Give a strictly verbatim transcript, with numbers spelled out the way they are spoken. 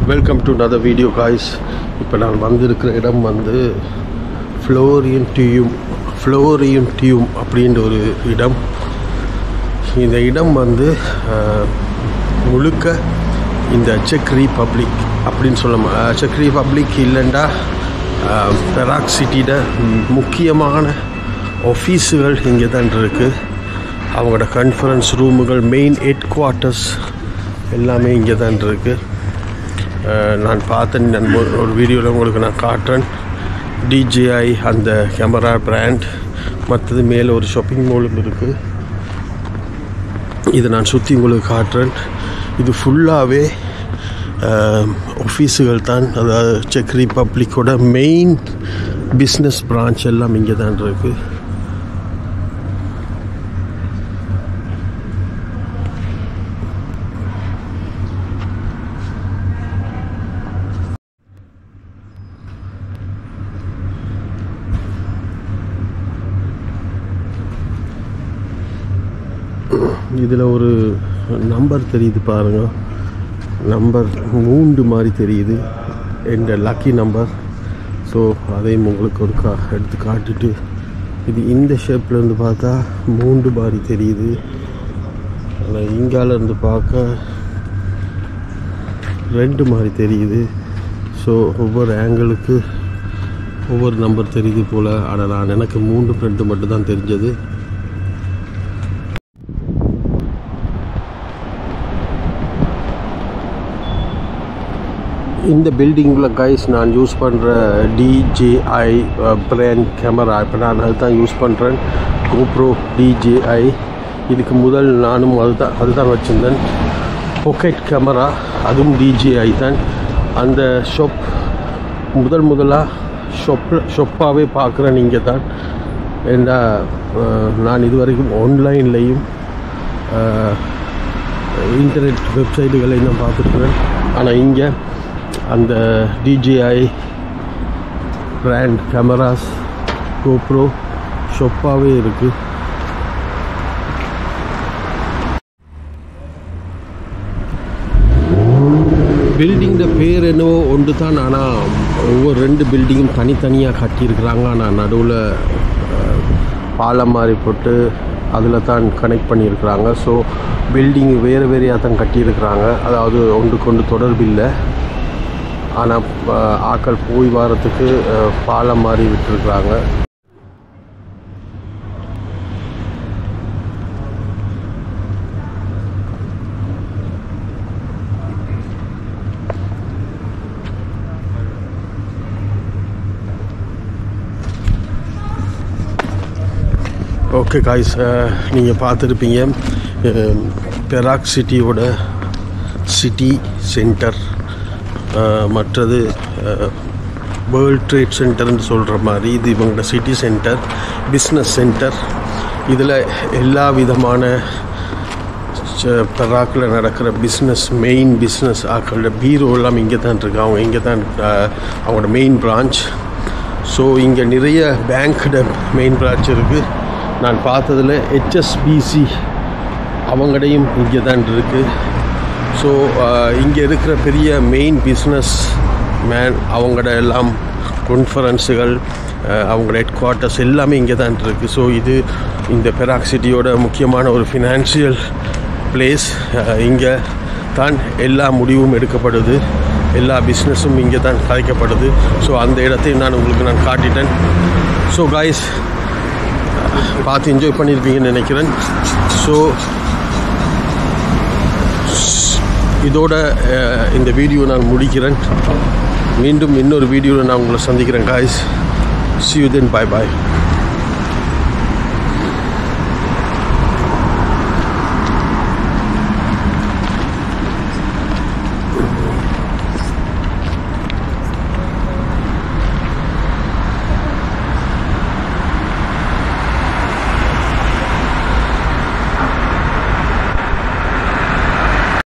Welcome to another video guys. இப்போ நான் வந்திருக்கிற இடம் வந்து ஃப்ளோரியன்டியூம் ஃப்ளோரியன்டியூம் அப்படின்ற ஒரு இடம். இந்த இடம் வந்து முழுக்க இந்த செக் ரிபப்ளிக் அப்படின்னு சொல்லலாம். செக் ரிபப்ளிக் இல்லைண்டா பெராக் சிட்டியோட முக்கியமான ஆஃபீஸுகள் இங்கே தான் இருக்குது. அவங்களோட கான்ஃபரன்ஸ் ரூமுகள், மெயின் ஹெட் குவார்ட்டர்ஸ் எல்லாமே இங்கே தான் இருக்குது. நான் பார்த்தேன், நான் ஒரு வீடியோவில் உங்களுக்கு நான் காட்டுறேன். டிஜேஐ அந்த கேமரா பிராண்ட், மற்றது மேலே ஒரு ஷாப்பிங் மாலும் இருக்குது. இதை நான் சுற்றி உங்களுக்கு காட்டுறேன். இது ஃபுல்லாகவே ஆஃபீஸுகள் தான். அதாவது செக் ரிபப்ளிக்கோட மெயின் பிஸ்னஸ் பிரான்ச் எல்லாம் இங்கே தான் இருக்குது. இதில் ஒரு நம்பர் தெரியுது பாருங்கள், நம்பர் மூன்று மாதிரி தெரியுது, என்ற லக்கி நம்பர். ஸோ அதையும் உங்களுக்கு ஒரு கா எடுத்து காட்டிட்டு, இது இந்த ஷேப்லேருந்து பார்த்தா மூன்று மாதிரி தெரியுது, ஆனால் இங்காலேருந்து பார்க்க ரெண்டு மாதிரி தெரியுது. ஸோ ஒவ்வொரு ஆங்கிளுக்கு ஒவ்வொரு நம்பர் தெரியுது போல். ஆனால் நான் எனக்கு மூன்று ரெண்டு மட்டும் தான் தெரிஞ்சது. இந்த பில்டிங்கில் கைஸ் நான் யூஸ் பண்ணுற டிஜேஐ பிராண்ட் கேமரா, இப்போ நான் அதுதான் யூஸ் பண்ணுறேன். GoPro DJI. இதுக்கு முதல் நானும் அதுதான் அதுதான் வச்சுருந்தேன். பாக்கெட் கேமரா, அதுவும் டிஜேஐ தான். அந்த ஷாப் முதல் முதலாக ஷொப்பில் ஷொப்பாகவே பார்க்குறேன் இங்கே தான். ஏன்னா நான் இது வரைக்கும் ஆன்லைன்லேயும் இன்டர்நெட் வெப்சைட்டுகளையும் நான் பார்த்துருக்குறேன். ஆனால் இங்கே அந்த டிஜேஐ பிராண்ட் கேமராஸ் கோப்ரோ ஷொப்பாகவே இருக்குது. பில்டிங்கிற பேர் என்னவோ ஒன்று தான், ஆனால் ஒவ்வொரு ரெண்டு பில்டிங்கும் தனித்தனியாக கட்டியிருக்கிறாங்க. ஆனால் நடுவில் பாலம் மாதிரி போட்டு அதில் தான் கனெக்ட் பண்ணியிருக்கிறாங்க. ஸோ பில்டிங்கு வேறு வேறையாக தான் கட்டியிருக்கிறாங்க. அதாவது ஒன்றுக்கு ஒன்று தொடர்பு இல்லை. ஆனால் ஆக்கள் போய் வாரத்துக்கு பாலம் மாதிரி விட்டுருக்குறாங்க. ஓகே காய்ஸ், நீங்கள் பார்த்துருப்பீங்க பெராக் சிட்டியோட சிட்டி சென்டர். மற்றது வேர்ல்ட் ட்ரேட் சென்டர்னு சொல்கிற மாதிரி இது இவங்களோட சிட்டி சென்டர், பிஸ்னஸ் சென்டர். இதில் எல்லா விதமான பெராக்கில் நடக்கிற பிஸ்னஸ், மெயின் பிஸ்னஸ் ஆக்களோட பீரோ எல்லாம் இங்கே தான் இருக்குது. அவங்க இங்கே தான் அவங்களோட மெயின் பிரான்ச். ஸோ இங்கே நிறைய பேங்க்கோட மெயின் பிரான்ச் இருக்குது. நான் பார்த்ததில் ஹெச்எஸ்பிசி அவங்களையும் இங்கே தான் இருக்குது. ஸோ இங்கே இருக்கிற பெரிய மெயின் பிஸ்னஸ் மேன் அவங்களோட எல்லாம் கான்ஃபரன்ஸுகள், அவங்களோட ஹெட் குவார்ட்டர்ஸ் எல்லாமே இங்கே தான் இருக்குது. ஸோ இது இந்த பெராக் சிட்டியோட முக்கியமான ஒரு ஃபினான்ஷியல் பிளேஸ். இங்கே தான் எல்லா முடிவும் எடுக்கப்படுது, எல்லா பிஸ்னஸும் இங்கே தான் கலைக்கப்படுது. ஸோ அந்த இடத்தையும் நான் உங்களுக்கு நான் காட்டிட்டேன். ஸோ காய்ஸ், பார்த்து என்ஜாய் பண்ணியிருப்பீங்கன்னு நினைக்கிறேன். ஸோ இதோட இந்த வீடியோ நான் முடிக்கிறேன். மீண்டும் இன்னொரு வீடியோவில் நான் உங்களை சந்திக்கிறேன் guys. See you then, bye bye.